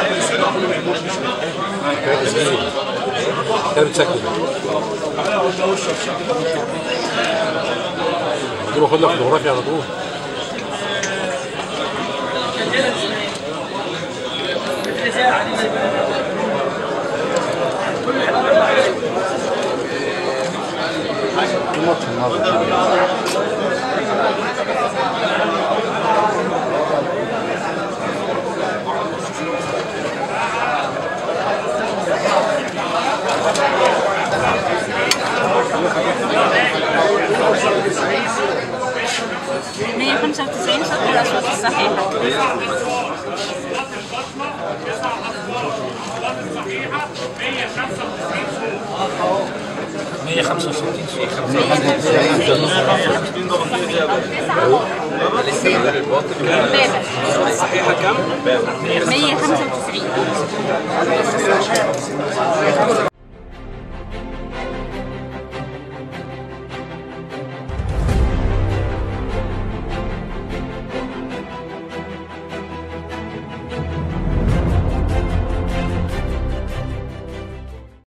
كده بتسكت تروح خد لك فوتوغرافيا على طول. مية خمسة وتسعين صوت الأصوات الصحيحة. 165 صحيحة كم؟ 195.